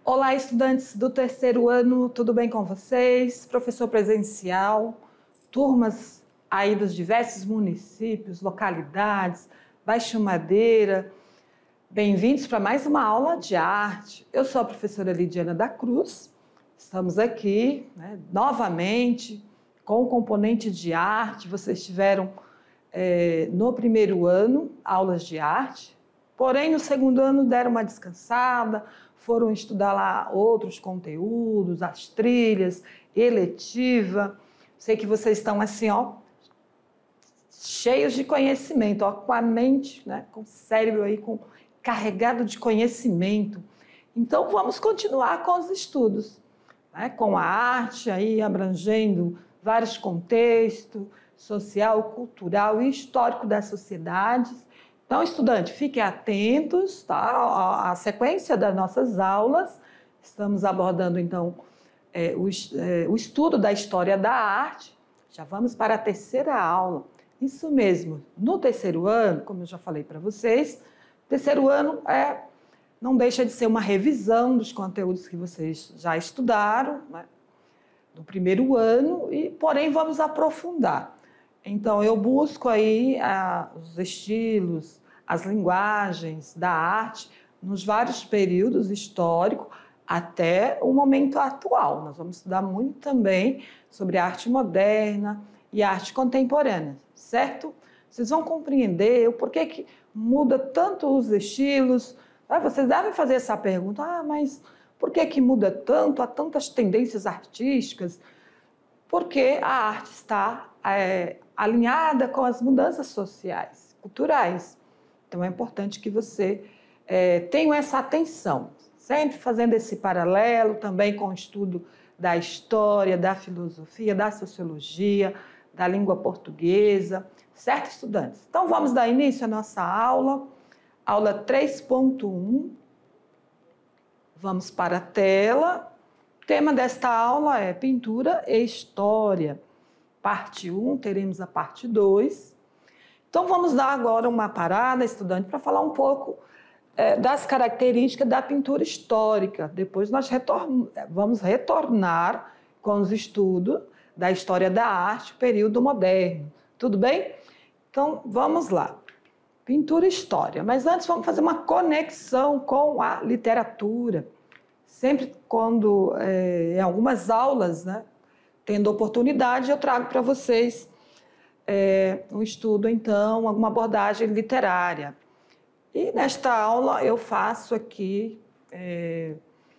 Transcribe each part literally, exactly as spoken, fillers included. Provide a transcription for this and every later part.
Olá, estudantes do terceiro ano, tudo bem com vocês? Professor presencial, turmas aí dos diversos municípios, localidades, Baixo Madeira, bem-vindos para mais uma aula de arte. Eu sou a professora Lidiana da Cruz, estamos aqui né, novamente com o componente de arte. Vocês tiveram é, no primeiro ano aulas de arte, porém no segundo ano deram uma descansada, foram estudar lá outros conteúdos, as trilhas, eletiva. Sei que vocês estão assim, ó, cheios de conhecimento, ó, com a mente, né, com o cérebro aí com, carregado de conhecimento. Então, vamos continuar com os estudos, né, com a arte aí abrangendo vários contextos, social, cultural e histórico das sociedades. Então, estudante, fiquem atentos, tá? A sequência das nossas aulas. Estamos abordando, então, é, o, é, o estudo da história da arte. Já vamos para a terceira aula. Isso mesmo, no terceiro ano, como eu já falei para vocês, terceiro ano é, não deixa de ser uma revisão dos conteúdos que vocês já estudaram, né, no primeiro ano, e, porém, vamos aprofundar. Então, eu busco aí ah, os estilos, as linguagens da arte nos vários períodos históricos até o momento atual. Nós vamos estudar muito também sobre a arte moderna e a arte contemporânea, certo? Vocês vão compreender o porquê que muda tanto os estilos. Ah, vocês devem fazer essa pergunta, ah, mas por que que muda tanto? Há tantas tendências artísticas? Porque a arte está é, alinhada com as mudanças sociais, culturais. Então, é importante que você é, tenha essa atenção, sempre fazendo esse paralelo também com o estudo da história, da filosofia, da sociologia, da língua portuguesa, certo, estudantes? Então, vamos dar início à nossa aula, aula três ponto um. Vamos para a tela. O tema desta aula é Pintura e História. Parte um, teremos a parte dois. Então, vamos dar agora uma parada, estudante, para falar um pouco é, das características da pintura histórica. Depois nós retorn... vamos retornar com os estudos da história da arte, período moderno. Tudo bem? Então, vamos lá. Pintura e história. Mas antes, vamos fazer uma conexão com a literatura. Sempre quando, é, em algumas aulas, né, tendo oportunidade, eu trago para vocês É, um estudo, então, alguma abordagem literária. E nesta aula eu faço aqui é,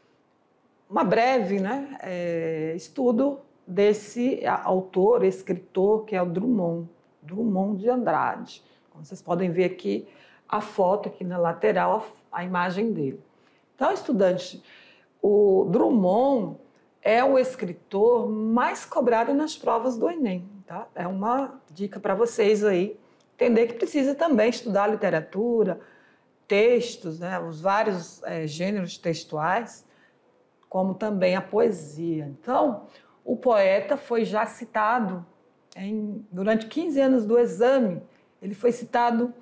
uma breve né, é, estudo desse autor, escritor, que é o Drummond, Drummond de Andrade. Como vocês podem ver aqui a foto, aqui na lateral, a, a imagem dele. Então, estudante, o Drummond é o escritor mais cobrado nas provas do Enem. Tá? É uma dica para vocês aí, entender que precisa também estudar literatura, textos, né? Os vários é, gêneros textuais, como também a poesia. Então, o poeta foi já citado, em, durante quinze anos do exame, ele foi citado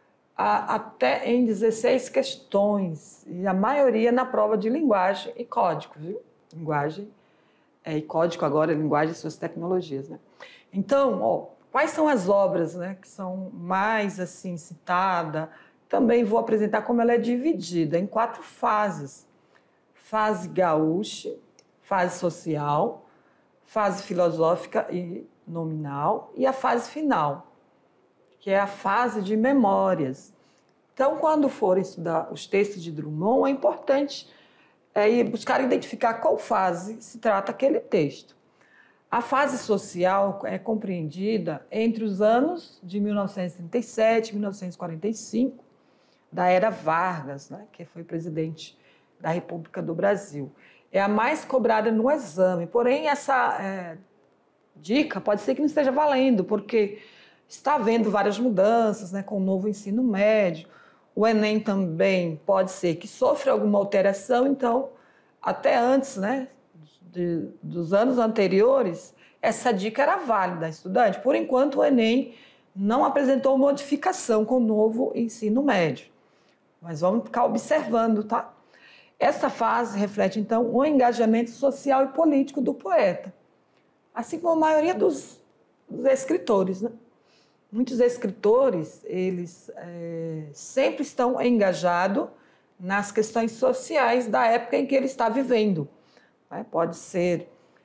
a, até em dezesseis questões, e a maioria na prova de linguagem e código, viu? Linguagem é, e código agora, linguagem e suas tecnologias, né? Então, ó, quais são as obras né, que são mais assim citadas? Também vou apresentar como ela é dividida em quatro fases. Fase gaúcha, fase social, fase filosófica e nominal e a fase final, que é a fase de memórias. Então, quando forem estudar os textos de Drummond, é importante é, buscar identificar qual fase se trata aquele texto. A fase social é compreendida entre os anos de mil novecentos e trinta e sete e mil novecentos e quarenta e cinco, da era Vargas, né, que foi presidente da República do Brasil. É a mais cobrada no exame, porém essa é, dica pode ser que não esteja valendo, porque está havendo várias mudanças né, com o novo ensino médio. O Enem também pode ser que sofra alguma alteração, então, até antes, né, De, dos anos anteriores, essa dica era válida, estudante. Por enquanto, o Enem não apresentou modificação com o novo ensino médio. Mas vamos ficar observando, tá? Essa fase reflete, então, o engajamento social e político do poeta, assim como a maioria dos, dos escritores, né? Muitos escritores, eles é, sempre estão engajados nas questões sociais da época em que ele está vivendo. Né? Pode ser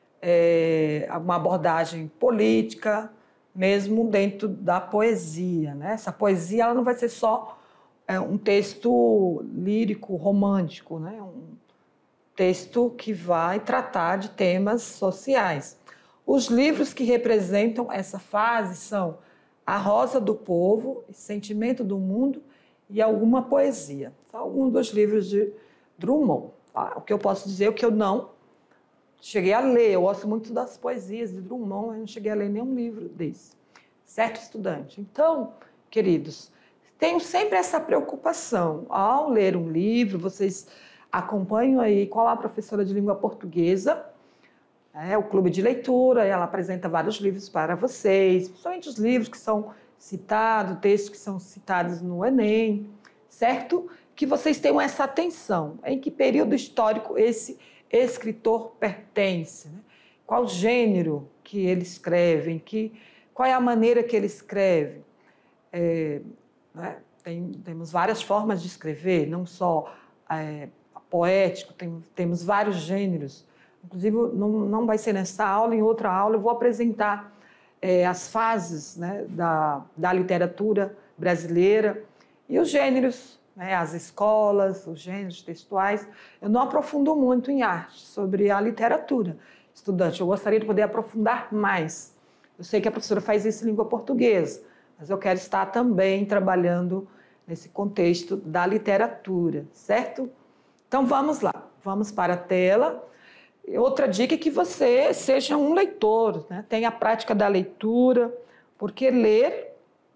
é, uma abordagem política, mesmo dentro da poesia. Né? Essa poesia ela não vai ser só é, um texto lírico, romântico, né? Um texto que vai tratar de temas sociais. Os livros que representam essa fase são A Rosa do Povo, Sentimento do Mundo e alguma poesia. São alguns dos livros de Drummond. Tá? O que eu posso dizer é que eu não cheguei a ler. Eu gosto muito das poesias de Drummond, mas não cheguei a ler nenhum livro desse. Certo, estudante? Então, queridos, tenham sempre essa preocupação. Ao ler um livro, vocês acompanham aí qual a professora de língua portuguesa, é o clube de leitura, ela apresenta vários livros para vocês, principalmente os livros que são citados, textos que são citados no Enem, certo? Que vocês tenham essa atenção. Em que período histórico esse escritor pertence? Né? Qual gênero que ele escreve? Em que, qual é a maneira que ele escreve? É, né? Tem, temos várias formas de escrever, não só é, poético, tem, temos vários gêneros. Inclusive, não, não vai ser nessa aula, em outra aula eu vou apresentar é, as fases, né, da, da literatura brasileira e os gêneros, né, as escolas, os gêneros textuais. Eu não aprofundo muito em arte, sobre a literatura. Estudante, eu gostaria de poder aprofundar mais. Eu sei que a professora faz isso em língua portuguesa, mas eu quero estar também trabalhando nesse contexto da literatura, certo? Então, vamos lá. Vamos para a tela. Outra dica é que você seja um leitor, né? Tenha a prática da leitura, porque ler,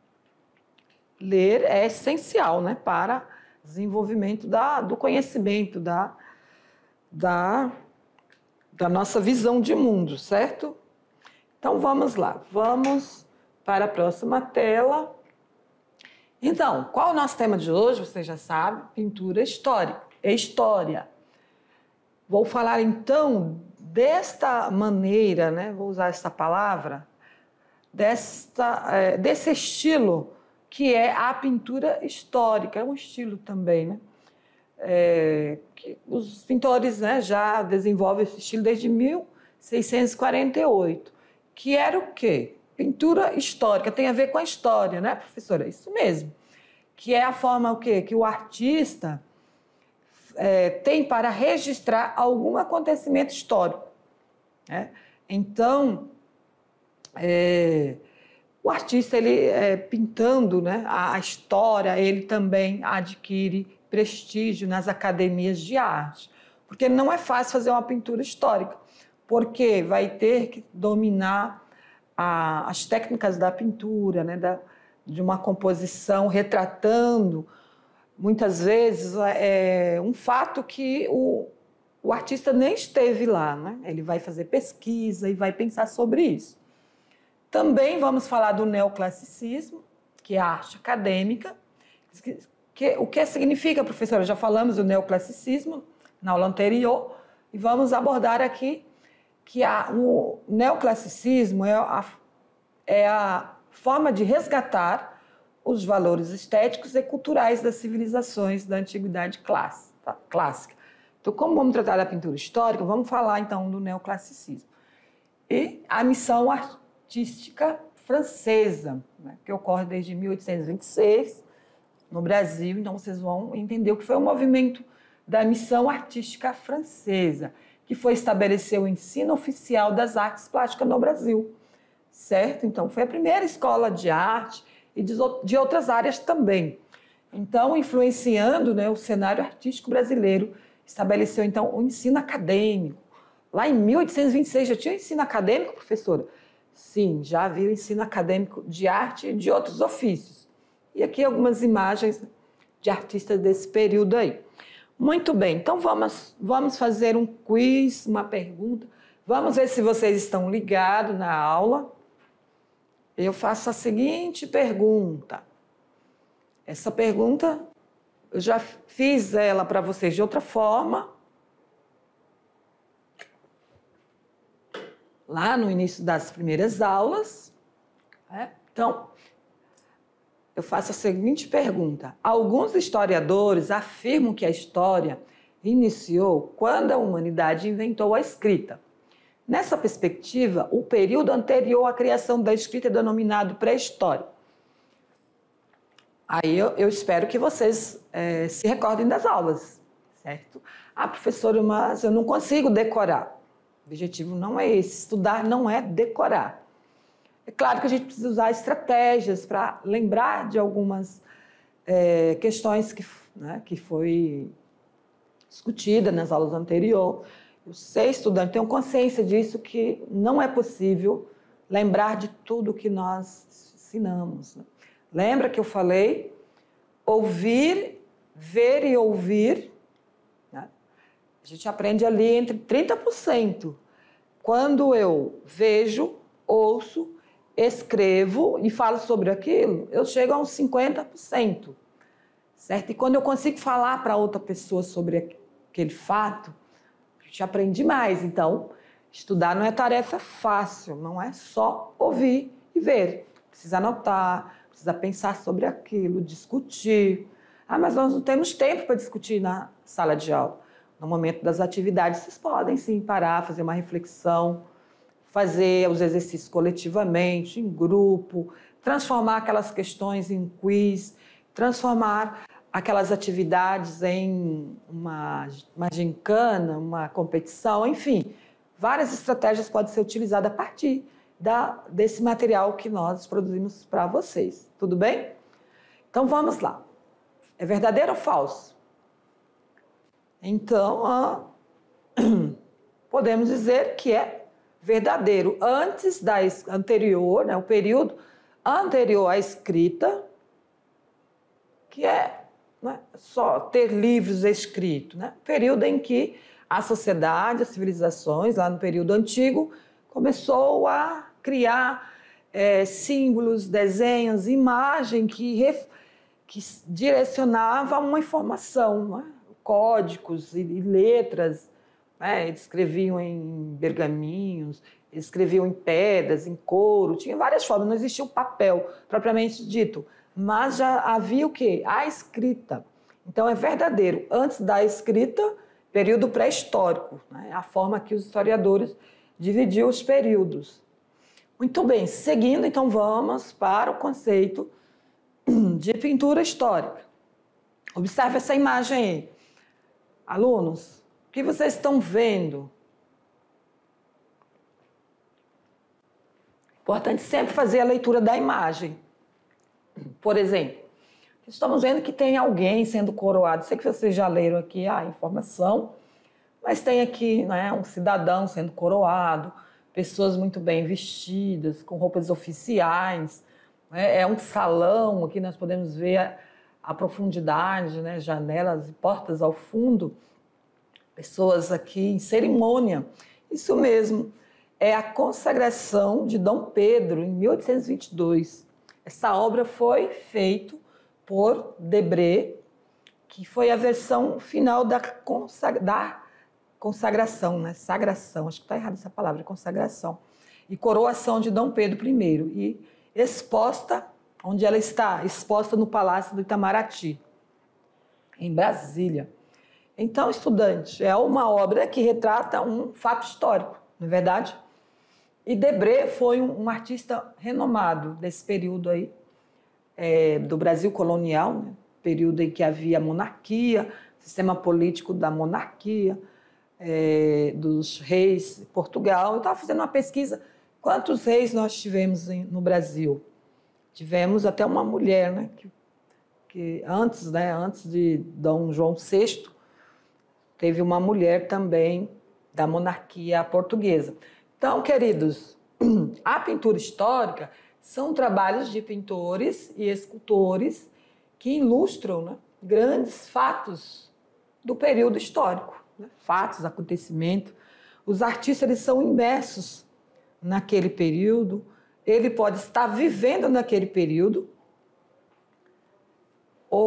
ler é essencial, né? Para desenvolvimento da, do conhecimento, da, da, da nossa visão de mundo, certo? Então, vamos lá. Vamos para a próxima tela. Então, qual é o nosso tema de hoje? Você já sabe, pintura histórica, história. Vou falar, então, desta maneira, né? Vou usar essa palavra, desta, é, desse estilo que é a pintura histórica. É um estilo também, né? É, que os pintores, né, já desenvolvem esse estilo desde mil seiscentos e quarenta e oito, que era o quê? Pintura histórica, tem a ver com a história, né, professora? Isso mesmo. Que é a forma o quê? Que o artista... É, tem para registrar algum acontecimento histórico. Né? Então, é, o artista, ele é, pintando, né, a, a história, ele também adquire prestígio nas academias de arte, porque não é fácil fazer uma pintura histórica, porque vai ter que dominar a, as técnicas da pintura, né, da, de uma composição retratando muitas vezes é um fato que o, o artista nem esteve lá, né? Ele vai fazer pesquisa e vai pensar sobre isso. Também vamos falar do neoclassicismo, que é a arte acadêmica. Que, que, o que significa, professora? Já falamos do neoclassicismo na aula anterior e vamos abordar aqui que a, o neoclassicismo é a, é a forma de resgatar os valores estéticos e culturais das civilizações da antiguidade clássica. Então, como vamos tratar da pintura histórica, vamos falar, então, do neoclassicismo. E a missão artística francesa, né, que ocorre desde mil oitocentos e vinte e seis, no Brasil. Então, vocês vão entender o que foi o movimento da missão artística francesa, que foi estabelecer o ensino oficial das artes plásticas no Brasil, certo? Então, foi a primeira escola de arte e de outras áreas também. Então, influenciando, né, o cenário artístico brasileiro, estabeleceu, então, o ensino acadêmico. Lá em mil oitocentos e vinte e seis já tinha ensino acadêmico, professora? Sim, já havia o ensino acadêmico de arte e de outros ofícios. E aqui algumas imagens de artistas desse período aí. Muito bem, então vamos, vamos fazer um quiz, uma pergunta. Vamos ver se vocês estão ligados na aula. Eu faço a seguinte pergunta. Essa pergunta eu já fiz ela para vocês de outra forma, lá no início das primeiras aulas. Né? Então, eu faço a seguinte pergunta. Alguns historiadores afirmam que a história iniciou quando a humanidade inventou a escrita. Nessa perspectiva, o período anterior à criação da escrita é denominado pré-história. Aí eu, eu espero que vocês é, se recordem das aulas, certo? Ah, professora, mas eu não consigo decorar. O objetivo não é esse. Estudar não é decorar. É claro que a gente precisa usar estratégias para lembrar de algumas é, questões que, né, que foi discutida nas aulas anteriores. Eu sei, estudante, tenho consciência disso, que não é possível lembrar de tudo que nós ensinamos. Né? Lembra que eu falei? Ouvir, ver e ouvir. Né? A gente aprende ali entre trinta por cento. Quando eu vejo, ouço, escrevo e falo sobre aquilo, eu chego a uns cinquenta por cento. Certo? E quando eu consigo falar para outra pessoa sobre aquele fato, a gente aprende mais. Então, estudar não é tarefa fácil, não é só ouvir e ver. Precisa anotar, precisa pensar sobre aquilo, discutir. Ah, mas nós não temos tempo para discutir na sala de aula. No momento das atividades, vocês podem sim parar, fazer uma reflexão, fazer os exercícios coletivamente, em grupo, transformar aquelas questões em quiz, transformar aquelas atividades em uma, uma gincana, uma competição, enfim. Várias estratégias podem ser utilizadas a partir da, desse material que nós produzimos para vocês. Tudo bem? Então, vamos lá. É verdadeiro ou falso? Então, ah, podemos dizer que é verdadeiro. Antes da anterior, né, o período anterior à escrita, que é, né, só ter livros escritos, né? Período em que a sociedade, as civilizações, lá no período antigo, começou a criar é, símbolos, desenhos, imagem que, ref, que direcionava uma informação, né? Códigos e, e letras. Né? Eles escreviam em pergaminhos, eles escreviam em pedras, em couro, tinha várias formas, não existia o papel propriamente dito, mas já havia o quê? A escrita. Então é verdadeiro. Antes da escrita, período pré-histórico, né? A forma que os historiadores dividiam os períodos. Muito bem, seguindo, então vamos para o conceito de pintura histórica. Observe essa imagem aí. Alunos, o que vocês estão vendo? Importante sempre fazer a leitura da imagem. Por exemplo, estamos vendo que tem alguém sendo coroado. Sei que vocês já leram aqui a informação, mas tem aqui, né, um cidadão sendo coroado, pessoas muito bem vestidas, com roupas oficiais. Né? É um salão, aqui nós podemos ver a, a profundidade, né, janelas e portas ao fundo. Pessoas aqui em cerimônia. Isso mesmo, é a consagração de Dom Pedro, em mil oitocentos e vinte e dois. Essa obra foi feita por Debré, que foi a versão final da, consagra, da consagração, né? Sagração, acho que está errada essa palavra, consagração. E coroação de Dom Pedro I, e exposta, onde ela está, exposta no Palácio do Itamaraty, em Brasília. Então, estudante, é uma obra que retrata um fato histórico, não é verdade? E Debré foi um, um artista renomado desse período aí, é, do Brasil colonial, né? Período em que havia monarquia, sistema político da monarquia, é, dos reis de Portugal. Eu estava fazendo uma pesquisa, quantos reis nós tivemos em, no Brasil? Tivemos até uma mulher, né? Que, que antes, né? Antes de Dom João sexto, teve uma mulher também da monarquia portuguesa. Então, queridos, a pintura histórica são trabalhos de pintores e escultores que ilustram, né, grandes fatos do período histórico, né, fatos, acontecimentos. Os artistas eles são imersos naquele período, ele pode estar vivendo naquele período ou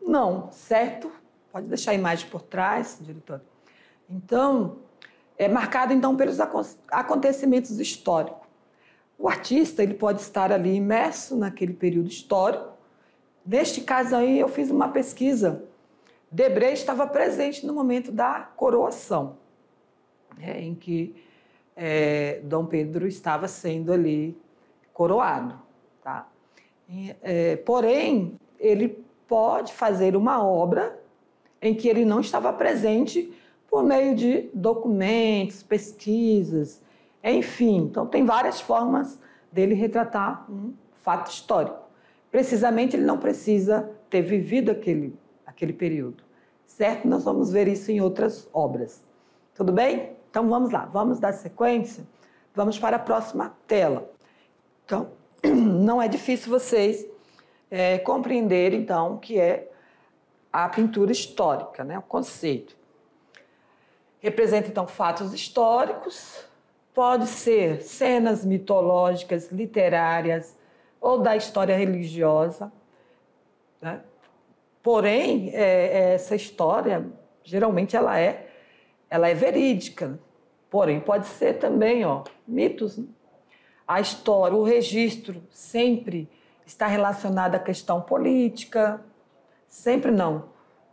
Não, certo? Pode deixar a imagem por trás, diretor. Então, é marcado então pelos acontecimentos históricos. O artista ele pode estar ali imerso naquele período histórico. Neste caso aí, eu fiz uma pesquisa. Debré estava presente no momento da coroação, né, em que é, Dom Pedro estava sendo ali coroado. Tá? E, é, porém, ele pode fazer uma obra em que ele não estava presente por meio de documentos, pesquisas, enfim. Então, tem várias formas dele retratar um fato histórico. Precisamente, ele não precisa ter vivido aquele, aquele período, certo? Nós vamos ver isso em outras obras. Tudo bem? Então, vamos lá. Vamos dar sequência. Vamos para a próxima tela. Então, não é difícil vocês é, compreenderem, então, o que é a pintura histórica, né? O conceito. Representa, então, fatos históricos, pode ser cenas mitológicas, literárias ou da história religiosa, né? Porém, é, essa história, geralmente, ela é, ela é verídica, porém, pode ser também ó, mitos. Né? A história, o registro sempre está relacionado à questão política, sempre não.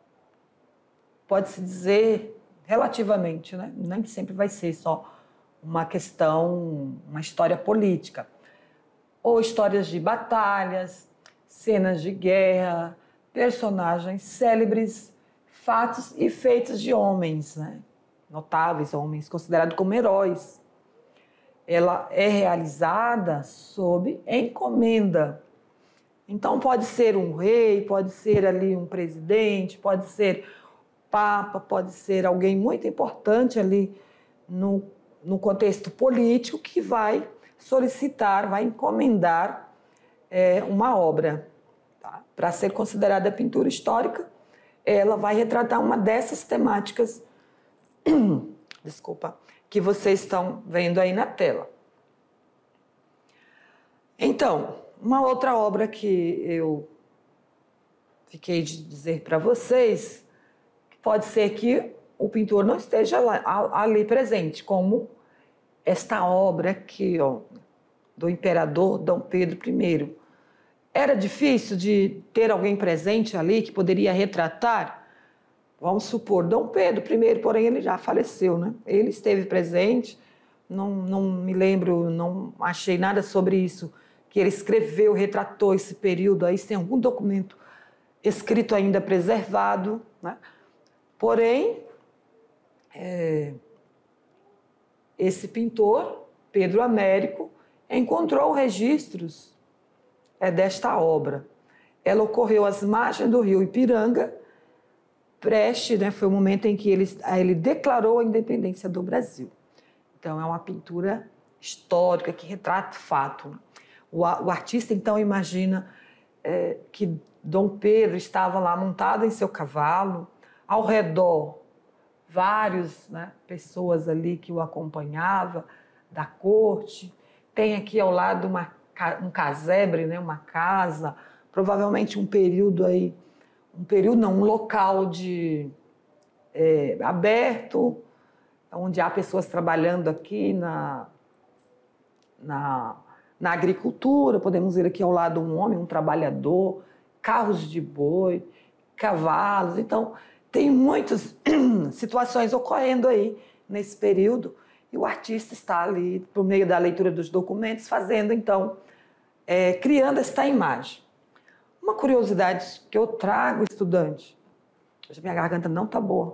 Pode-se dizer relativamente, né? Nem sempre vai ser só uma questão, uma história política. Ou histórias de batalhas, cenas de guerra, personagens célebres, fatos e feitos de homens, né? Notáveis, homens considerados como heróis. Ela é realizada sob encomenda. Então, pode ser um rei, pode ser ali um presidente, pode ser papa, pode ser alguém muito importante ali no, no contexto político que vai solicitar, vai encomendar é, uma obra. Tá? Para ser considerada pintura histórica, ela vai retratar uma dessas temáticas, desculpa, que vocês estão vendo aí na tela. Então, uma outra obra que eu fiquei de dizer para vocês, pode ser que o pintor não esteja lá, ali presente, como esta obra aqui, ó, do imperador Dom Pedro I. Era difícil de ter alguém presente ali que poderia retratar? Vamos supor, Dom Pedro I, porém ele já faleceu, né? Ele esteve presente, não, não me lembro, não achei nada sobre isso, que ele escreveu, retratou esse período aí, se tem algum documento escrito ainda preservado, né? Porém, é, esse pintor, Pedro Américo, encontrou registros é, desta obra. Ela ocorreu às margens do rio Ipiranga, preste, né, foi o momento em que ele, ele declarou a independência do Brasil. Então, é uma pintura histórica que retrata o fato. O, o artista, então, imagina é, que Dom Pedro estava lá montado em seu cavalo, ao redor, várias né, pessoas ali que o acompanhavam, da corte. Tem aqui ao lado uma, um casebre, né, uma casa, provavelmente um período aí, um período não, um local de, é, aberto, onde há pessoas trabalhando aqui na, na, na agricultura. Podemos ver aqui ao lado um homem, um trabalhador, carros de boi, cavalos. Então, tem muitas situações ocorrendo aí nesse período e o artista está ali, por meio da leitura dos documentos, fazendo, então, é, criando esta imagem. Uma curiosidade que eu trago, estudante, hoje minha garganta não está boa,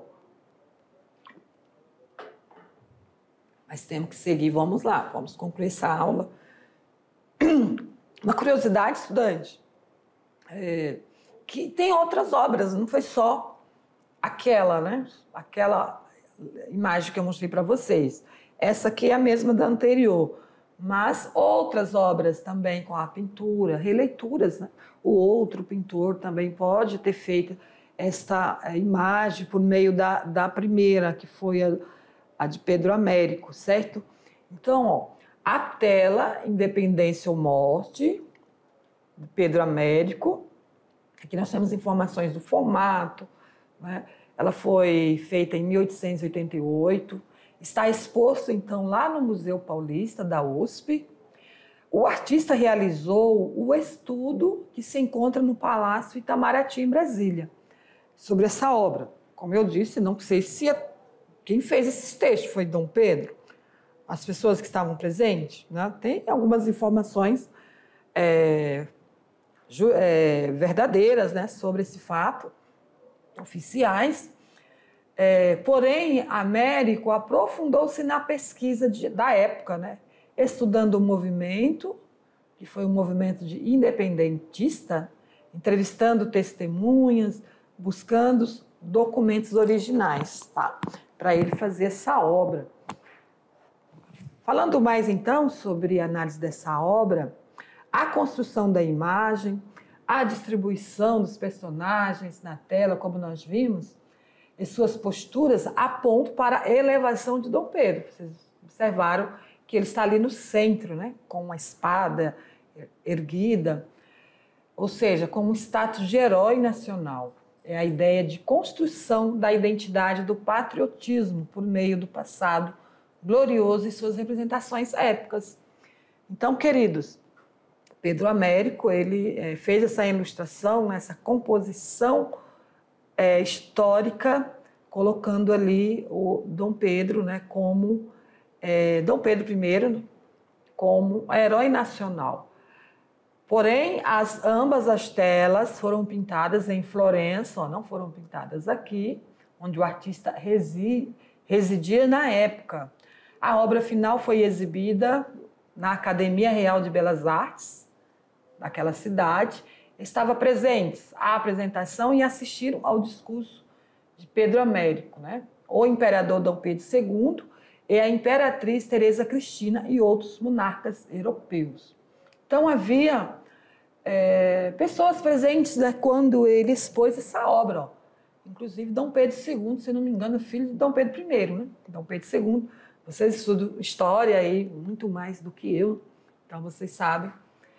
mas temos que seguir, vamos lá, vamos concluir essa aula. Uma curiosidade, estudante, é, que tem outras obras, não foi só aquela, né? Aquela imagem que eu mostrei para vocês. Essa aqui é a mesma da anterior, mas outras obras também com a pintura, releituras, né? O outro pintor também pode ter feito esta imagem por meio da, da primeira, que foi a, a de Pedro Américo, certo? Então, ó, a tela Independência ou Morte, de Pedro Américo, Aqui nós temos informações do formato, né? Ela foi feita em mil oitocentos e oitenta e oito, está exposto, então, lá no Museu Paulista da U S P. O artista realizou o estudo que se encontra no Palácio Itamaraty, em Brasília, sobre essa obra. Como eu disse, não sei se é... quem fez esses textos foi Dom Pedro, as pessoas que estavam presentes, né? Tem algumas informações é, é, verdadeiras, né, sobre esse fato, oficiais. É, porém, Américo aprofundou-se na pesquisa de, da época, né, estudando o movimento, que foi um movimento de independentista, entrevistando testemunhas, buscando documentos originais, tá, para ele fazer essa obra. Falando mais, então, sobre a análise dessa obra, a construção da imagem, a distribuição dos personagens na tela, como nós vimos, e suas posturas apontam para a elevação de Dom Pedro. Vocês observaram que ele está ali no centro, né, com uma espada erguida, ou seja, com um status de herói nacional. É a ideia de construção da identidade do patriotismo por meio do passado glorioso e suas representações épicas. Então, queridos, Pedro Américo, ele é, fez essa ilustração, essa composição é, histórica, colocando ali o Dom Pedro, né, como é, Dom Pedro primeiro como herói nacional. Porém, as, ambas as telas foram pintadas em Florença, ó, não foram pintadas aqui, onde o artista reside, residia na época. A obra final foi exibida na Academia Real de Belas Artes, daquela cidade. Estava presentes à apresentação e assistiram ao discurso de Pedro Américo, né? O imperador Dom Pedro segundo e a imperatriz Teresa Cristina e outros monarcas europeus. Então havia é, pessoas presentes, né, quando ele expôs essa obra, ó. Inclusive Dom Pedro segundo, se não me engano, filho de Dom Pedro primeiro, né? Dom Pedro segundo, vocês estudam história aí muito mais do que eu, então vocês sabem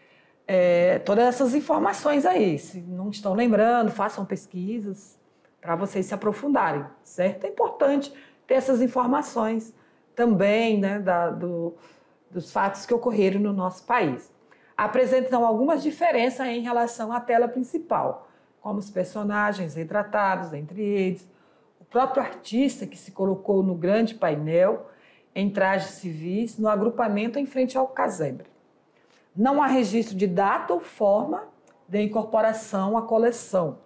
é, todas essas informações aí. Se não estão lembrando, façam pesquisas para vocês se aprofundarem, certo? É importante ter essas informações também, né, da, do, dos fatos que ocorreram no nosso país. Apresentam algumas diferenças em relação à tela principal, como os personagens retratados entre eles, o próprio artista que se colocou no grande painel, em trajes civis, no agrupamento em frente ao casebre. Não há registro de data ou forma de incorporação à coleção.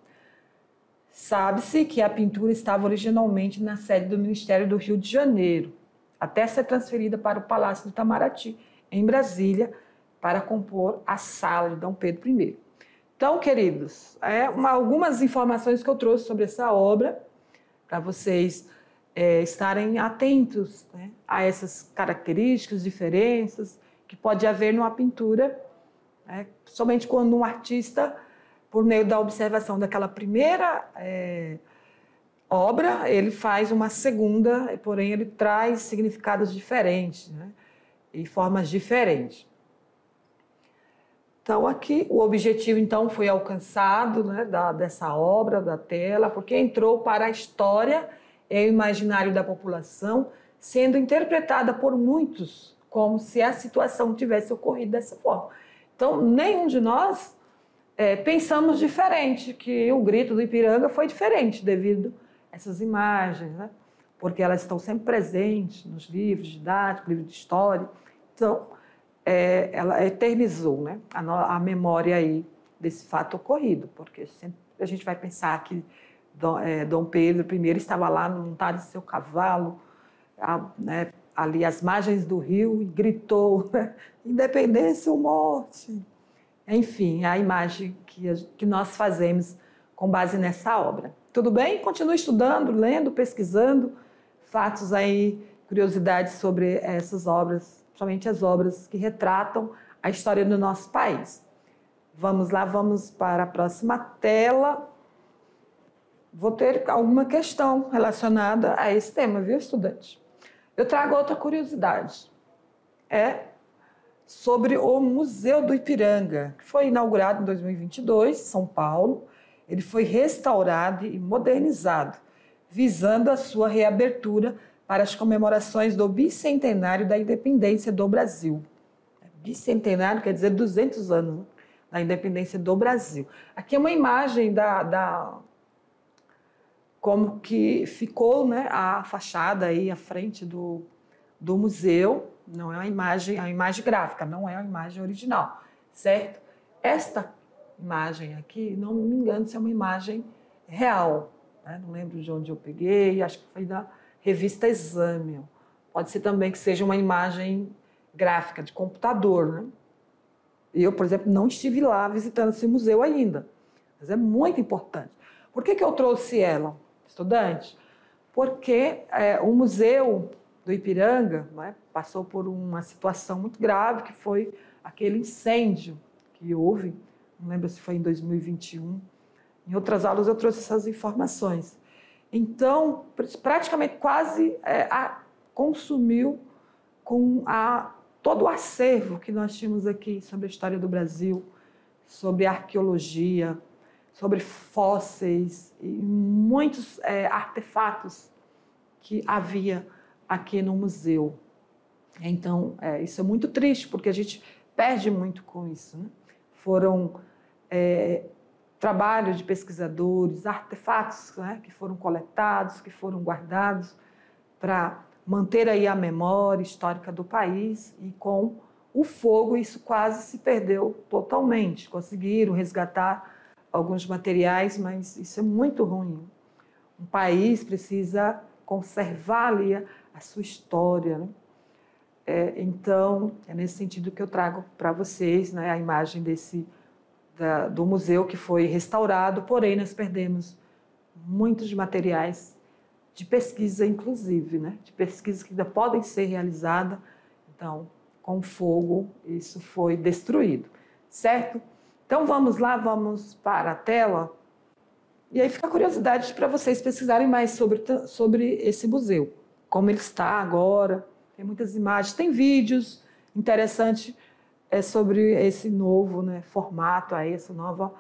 Sabe-se que a pintura estava originalmente na sede do Ministério do Rio de Janeiro, até ser transferida para o Palácio do Itamaraty, em Brasília, para compor a sala de Dom Pedro primeiro. Então, queridos, é uma, algumas informações que eu trouxe sobre essa obra, para vocês é, estarem atentos, né, a essas características, diferenças que pode haver numa pintura, né, somente quando um artista, por meio da observação daquela primeira é, obra, ele faz uma segunda, porém ele traz significados diferentes, né, e formas diferentes. Então, aqui, o objetivo, então, foi alcançado, né, da, dessa obra, da tela, porque entrou para a história e o imaginário da população, sendo interpretada por muitos como se a situação tivesse ocorrido dessa forma. Então, nenhum de nós é, pensamos diferente, que o grito do Ipiranga foi diferente devido a essas imagens, né, porque elas estão sempre presentes nos livros didáticos, livros de história. Então, É, ela eternizou, né, a, a memória aí desse fato ocorrido, porque sempre a gente vai pensar que Dom, é, Dom Pedro primeiro estava lá montado em seu cavalo, a, né, ali às margens do rio, e gritou, né, independência ou morte. Enfim, é a imagem que, a, que nós fazemos com base nessa obra. Tudo bem? Continue estudando, lendo, pesquisando fatos aí, curiosidades sobre essas obras, somente as obras que retratam a história do nosso país. Vamos lá, vamos para a próxima tela. Vou ter alguma questão relacionada a esse tema, viu, estudante? Eu trago outra curiosidade. É sobre o Museu do Ipiranga, que foi inaugurado em dois mil e vinte e dois, em São Paulo, ele foi restaurado e modernizado, visando a sua reabertura para as comemorações do bicentenário da independência do Brasil. Bicentenário quer dizer duzentos anos da independência do Brasil. Aqui é uma imagem da, da como que ficou, né, a fachada aí à frente do, do museu. Não é uma imagem, é uma imagem gráfica, não é uma imagem original, certo? Esta imagem aqui, não me engano se é uma imagem real, né? Não lembro de onde eu peguei, acho que foi da revista Exame. Pode ser também que seja uma imagem gráfica de computador, né? Eu, por exemplo, não estive lá visitando esse museu ainda, mas é muito importante. Por que que eu trouxe ela, estudante? Porque é, o museu do Ipiranga, né, passou por uma situação muito grave, que foi aquele incêndio que houve, não lembro se foi em dois mil e vinte e um. Em outras aulas eu trouxe essas informações. Então, praticamente quase é, a, consumiu com a, todo o acervo que nós tínhamos aqui sobre a história do Brasil, sobre arqueologia, sobre fósseis e muitos é, artefatos que havia aqui no museu. Então, é, isso é muito triste, porque a gente perde muito com isso, né? Foram é, trabalhos de pesquisadores, artefatos, né, que foram coletados, que foram guardados para manter aí a memória histórica do país, e com o fogo isso quase se perdeu totalmente. Conseguiram resgatar alguns materiais, mas isso é muito ruim. Um país precisa conservar ali a, a sua história, né? É, então, é nesse sentido que eu trago para vocês, né, a imagem desse, da, do museu que foi restaurado, porém nós perdemos muitos materiais de pesquisa, inclusive, né, de pesquisas que ainda podem ser realizadas. Então, com fogo, isso foi destruído, certo? Então, vamos lá, vamos para a tela. E aí fica a curiosidade para vocês pesquisarem mais sobre, sobre esse museu, como ele está agora. Tem muitas imagens, tem vídeos interessantes é, sobre esse novo, né, formato, aí, essa nova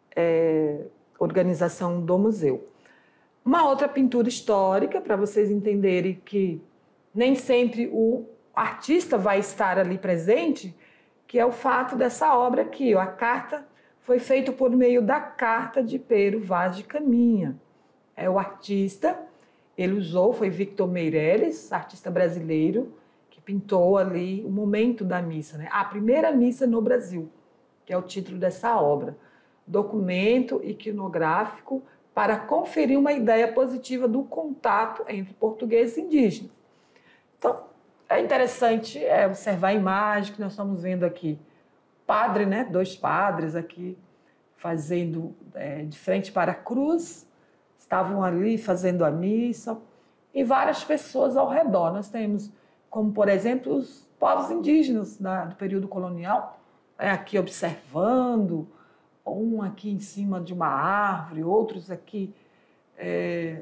é, organização do museu. Uma outra pintura histórica, para vocês entenderem que nem sempre o artista vai estar ali presente, que é o fato dessa obra aqui. Ó, a carta foi feita por meio da carta de Pero Vaz de Caminha. É o artista... Ele usou, foi Victor Meireles, artista brasileiro, que pintou ali o momento da missa, né? A primeira missa no Brasil, que é o título dessa obra. Documento iconográfico para conferir uma ideia positiva do contato entre portugueses e indígenas. Então, é interessante é, observar a imagem que nós estamos vendo aqui. Padre, né? Dois padres aqui fazendo é, de frente para a cruz, estavam ali fazendo a missa, e várias pessoas ao redor. Nós temos, como por exemplo, os povos indígenas da, do período colonial, é, aqui observando, um aqui em cima de uma árvore, outros aqui é,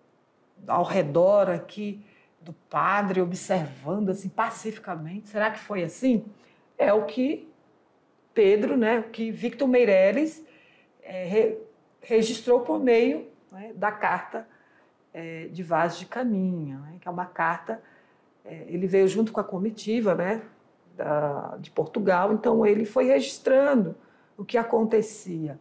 ao redor aqui do padre, observando assim pacificamente. Será que foi assim? É o que Pedro, né, o que Victor Meireles é, re, registrou por meio, né, da carta é, de Vaz de Caminha, né, que é uma carta, é, ele veio junto com a comitiva, né, da, de Portugal, então ele foi registrando o que acontecia.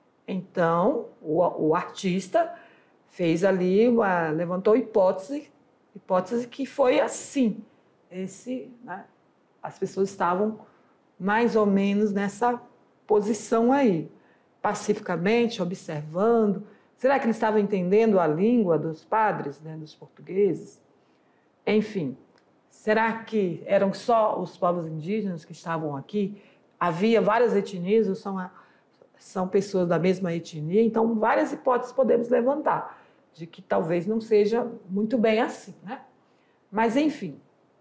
Então, o, o artista fez ali, uma, levantou hipótese, hipótese que foi assim, esse, né, as pessoas estavam mais ou menos nessa posição aí, pacificamente, observando. Será que eles estavam entendendo a língua dos padres, né, dos portugueses? Enfim, será que eram só os povos indígenas que estavam aqui? Havia várias etnias, ou são, são pessoas da mesma etnia? Então, várias hipóteses podemos levantar, de que talvez não seja muito bem assim, né? Mas, enfim,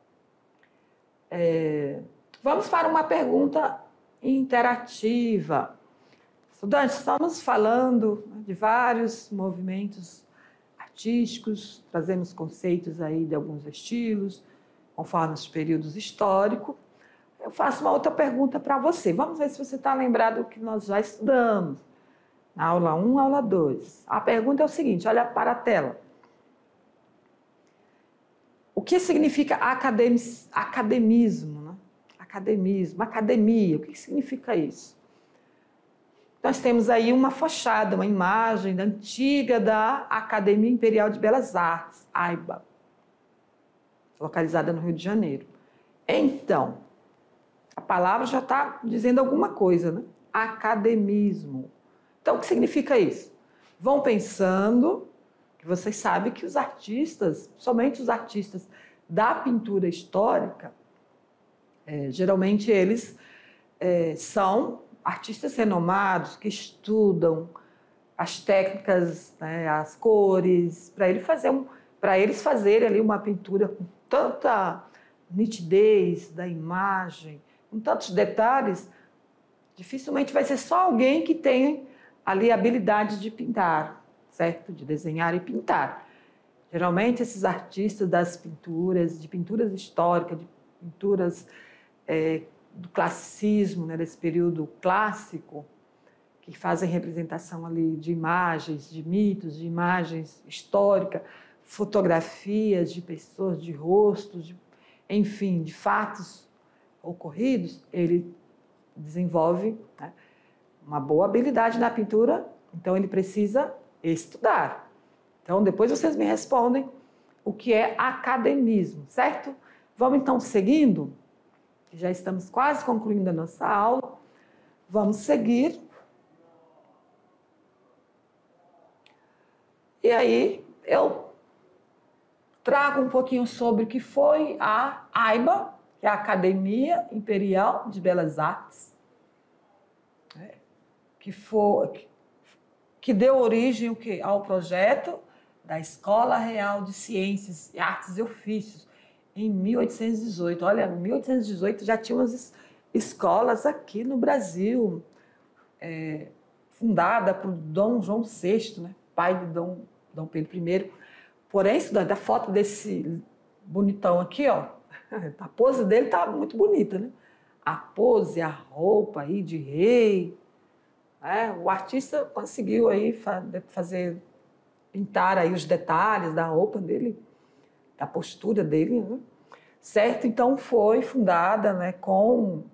é, vamos para uma pergunta interativa. Estudantes, estamos falando de vários movimentos artísticos, trazemos conceitos aí de alguns estilos, conforme os períodos históricos. Eu faço uma outra pergunta para você. Vamos ver se você está lembrado do que nós já estudamos. Aula um, aula dois. A pergunta é o seguinte, olha para a tela. O que significa academis, academismo? Né? Academismo, academia, o que significa isso? Nós temos aí uma fachada, uma imagem antiga da Academia Imperial de Belas Artes, A I B A, localizada no Rio de Janeiro. Então, a palavra já está dizendo alguma coisa, né? Academismo. Então, o que significa isso? Vão pensando, que vocês sabem que os artistas, somente os artistas da pintura histórica, é, geralmente eles é, são artistas renomados, que estudam as técnicas, né, as cores, para ele fazer um, para eles fazerem ali uma pintura com tanta nitidez da imagem, com tantos detalhes, dificilmente vai ser só alguém que tem ali a habilidade de pintar, certo? De desenhar e pintar. Geralmente esses artistas das pinturas, de pinturas históricas, de pinturas é, do classicismo, né, desse período clássico, que fazem representação ali de imagens, de mitos, de imagens históricas, fotografias de pessoas, de rostos, de, enfim, de fatos ocorridos, ele desenvolve, né, uma boa habilidade na pintura, então ele precisa estudar. Então, depois vocês me respondem o que é academismo, certo? Vamos então seguindo, já estamos quase concluindo a nossa aula, vamos seguir. E aí eu trago um pouquinho sobre o que foi a A I B A, que é a Academia Imperial de Belas Artes, que, foi, que deu origem o quê? Ao projeto da Escola Real de Ciências, Artes e Ofícios, em mil oitocentos e dezoito. Olha, em mil oitocentos e dezoito já tinha umas escolas aqui no Brasil, é, fundada por Dom João sexto, né? Pai de Dom, Dom Pedro primeiro. Porém, estudante, a foto desse bonitão aqui, ó, a pose dele tá muito bonita, né? A pose, a roupa aí de rei. É, o artista conseguiu aí fazer, pintar aí os detalhes da roupa dele, da postura dele, né? Certo? Então foi fundada, né, com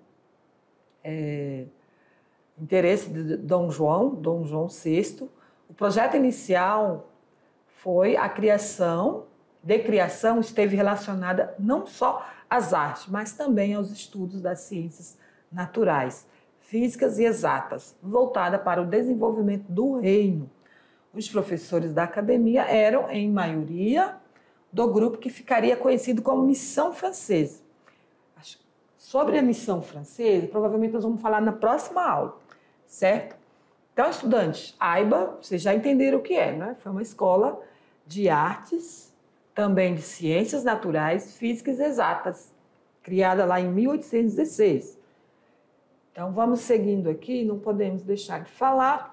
é, interesse de Dom João, Dom João sexto. O projeto inicial foi a criação, de criação esteve relacionada não só às artes, mas também aos estudos das ciências naturais, físicas e exatas, voltada para o desenvolvimento do reino. Os professores da academia eram, em maioria, do grupo que ficaria conhecido como Missão Francesa. Sobre a Missão Francesa, provavelmente nós vamos falar na próxima aula, certo? Então, estudantes, A I B A, vocês já entenderam o que é, né? Foi uma escola de artes, também de ciências naturais, físicas e exatas, criada lá em mil oitocentos e dezesseis. Então, vamos seguindo aqui, não podemos deixar de falar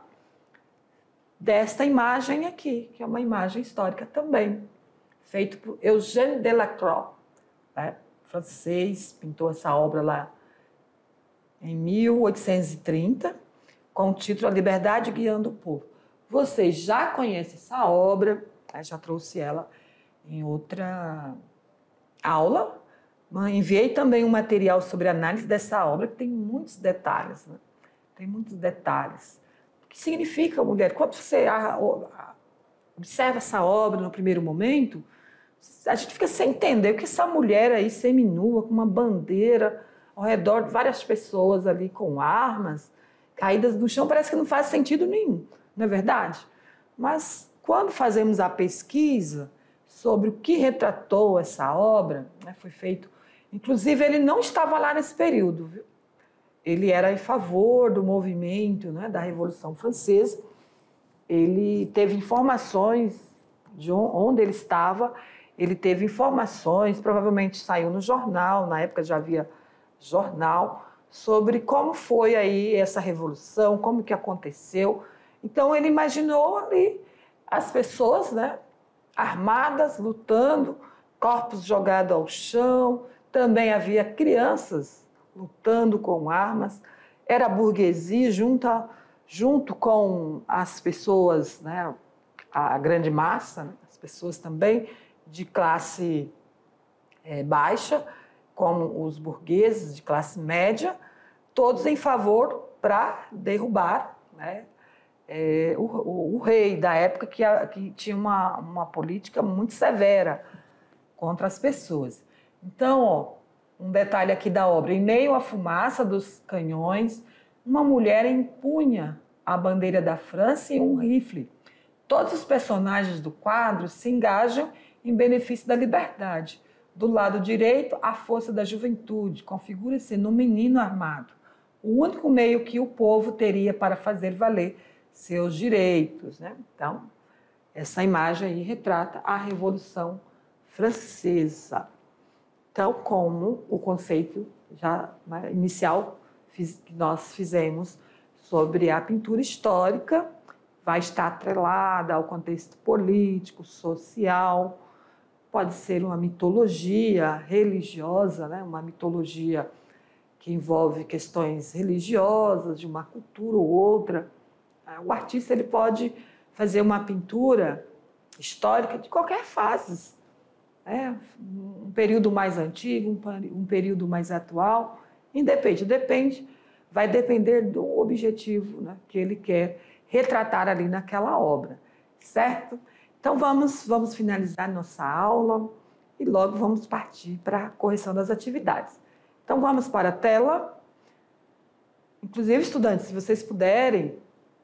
desta imagem aqui, que é uma imagem histórica também, feita por Eugène Delacroix, né? Francês, pintou essa obra lá em mil oitocentos e trinta, com o título A Liberdade Guiando o Povo. Vocês já conhecem essa obra, né? Já trouxe ela em outra aula. Enviei também um material sobre análise dessa obra, que tem muitos detalhes, né? Tem muitos detalhes. O que significa, mulher? Quando você observa essa obra no primeiro momento, a gente fica sem entender o que essa mulher aí, seminua, com uma bandeira ao redor de várias pessoas ali com armas, caídas no chão, parece que não faz sentido nenhum, não é verdade? Mas quando fazemos a pesquisa sobre o que retratou essa obra, né, foi feito. Inclusive, ele não estava lá nesse período, viu? Ele era em favor do movimento, né, da Revolução Francesa. Ele teve informações de onde ele estava, ele teve informações, provavelmente saiu no jornal, na época já havia jornal, sobre como foi aí essa revolução, como que aconteceu. Então, ele imaginou ali as pessoas, né, armadas, lutando, corpos jogados ao chão, também havia crianças lutando com armas, era a burguesia junto junto com as pessoas, né, a grande massa, né, as pessoas também de classe é, baixa, como os burgueses de classe média, todos em favor para derrubar, né, é, o, o, o rei da época que, a, que tinha uma, uma política muito severa contra as pessoas. Então, ó, um detalhe aqui da obra: em meio à fumaça dos canhões, uma mulher empunha a bandeira da França e um rifle. Todos os personagens do quadro se engajam em benefício da liberdade. Do lado direito, a força da juventude configura-se num menino armado, o único meio que o povo teria para fazer valer seus direitos, né? Então, essa imagem aí retrata a Revolução Francesa. Então, como o conceito já inicial que nós fizemos sobre a pintura histórica vai estar atrelada ao contexto político, social, pode ser uma mitologia religiosa, né? Uma mitologia que envolve questões religiosas de uma cultura ou outra. O artista ele pode fazer uma pintura histórica de qualquer fase, né? Um período mais antigo, um período mais atual, independe, depende, vai depender do objetivo, né, que ele quer retratar ali naquela obra, certo? Então vamos, vamos finalizar nossa aula e logo vamos partir para a correção das atividades. Então vamos para a tela. Inclusive, estudantes, se vocês puderem,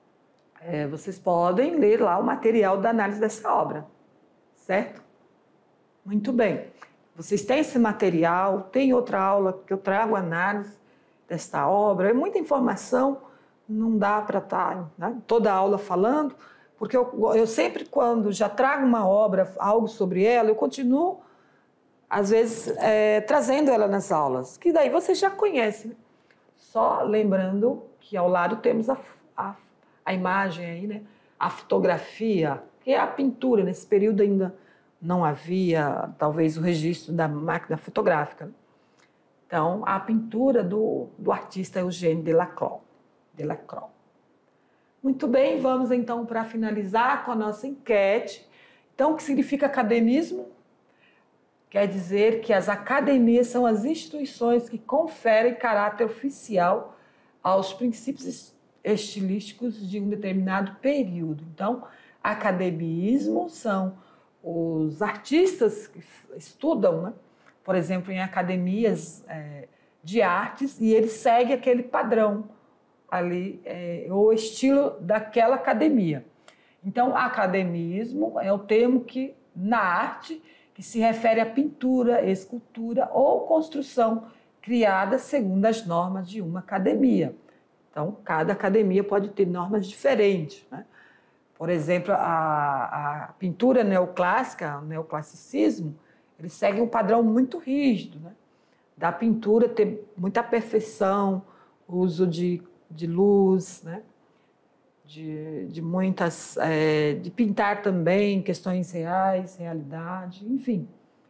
é, vocês podem ler lá o material da análise dessa obra, certo? Muito bem. Vocês têm esse material, tem outra aula que eu trago análise desta obra, é muita informação, não dá para estar, né, toda a aula falando, porque eu, eu sempre, quando já trago uma obra, algo sobre ela, eu continuo, às vezes, é, trazendo ela nas aulas, que daí vocês já conhecem. Só lembrando que ao lado temos a, a, a imagem aí, né, a fotografia, que é a pintura. Nesse período ainda não havia, talvez, o registro da máquina fotográfica. Então, a pintura do, do artista Eugène Delacroix. Delacroix. Muito bem, vamos então para finalizar com a nossa enquete. Então, o que significa academismo? Quer dizer que as academias são as instituições que conferem caráter oficial aos princípios estilísticos de um determinado período. Então, academismo são os artistas que estudam, né, por exemplo, em academias é, de artes, e eles seguem aquele padrão ali, é, o estilo daquela academia. Então, academismo é o termo que, na arte, que se refere à pintura, escultura ou construção criada segundo as normas de uma academia. Então, cada academia pode ter normas diferentes, né? Por exemplo, a, a pintura neoclássica, o neoclassicismo, eles seguem um padrão muito rígido, né? Da pintura ter muita perfeição, uso de, de luz, né? de, de muitas, é, de pintar também questões reais, realidade, enfim.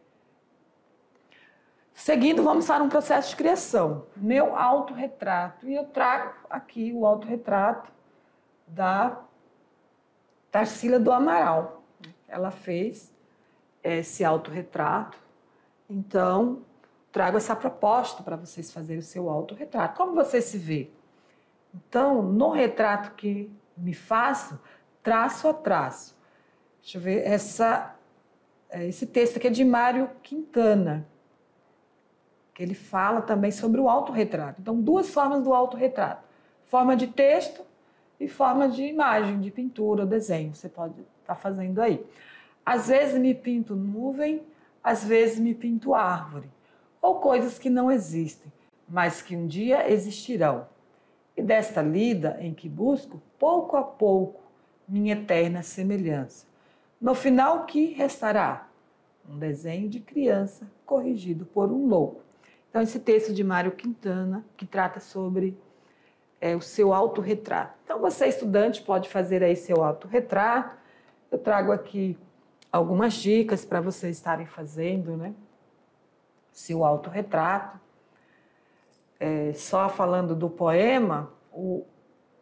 Seguindo, vamos para um processo de criação. Meu autorretrato. E eu trago aqui o autorretrato da Tarsila do Amaral. Ela fez esse autorretrato, então trago essa proposta para vocês fazerem o seu autorretrato. Como você se vê? Então, no retrato que me faço, traço a traço. Deixa eu ver, essa, esse texto aqui é de Mário Quintana, que ele fala também sobre o autorretrato. Então, duas formas do autorretrato: forma de texto e forma de imagem, de pintura ou desenho. Você pode estar fazendo aí. Às vezes me pinto nuvem, às vezes me pinto árvore, ou coisas que não existem, mas que um dia existirão. E desta lida em que busco, pouco a pouco, minha eterna semelhança. No final, o que restará? Um desenho de criança corrigido por um louco. Então, esse texto de Mário Quintana, que trata sobre é, o seu autorretrato. Então, você, estudante, pode fazer aí seu autorretrato. Eu trago aqui algumas dicas para vocês estarem fazendo, né, seu autorretrato. É, só falando do poema, o, o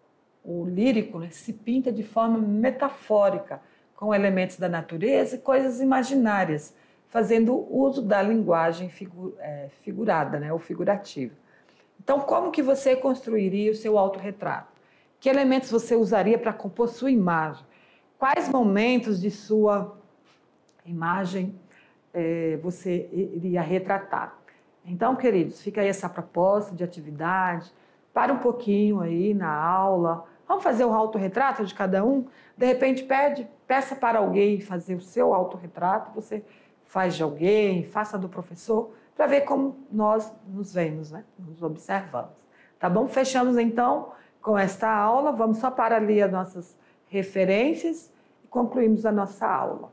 o lírico, né, se pinta de forma metafórica, com elementos da natureza e coisas imaginárias, fazendo uso da linguagem figu, é, figurada, né, ou figurativa. Então, como que você construiria o seu autorretrato? Que elementos você usaria para compor sua imagem? Quais momentos de sua imagem é, você iria retratar? Então, queridos, fica aí essa proposta de atividade. Para um pouquinho aí na aula. Vamos fazer o autorretrato de cada um? De repente, pede, peça para alguém fazer o seu autorretrato. Você faz de alguém, faça do professor, para ver como nós nos vemos, né? Nos observamos. Tá bom? Fechamos, então, com esta aula. Vamos só para ali as nossas referências e concluímos a nossa aula.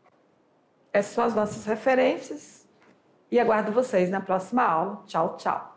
Essas são as nossas referências. E aguardo vocês na próxima aula. Tchau, tchau.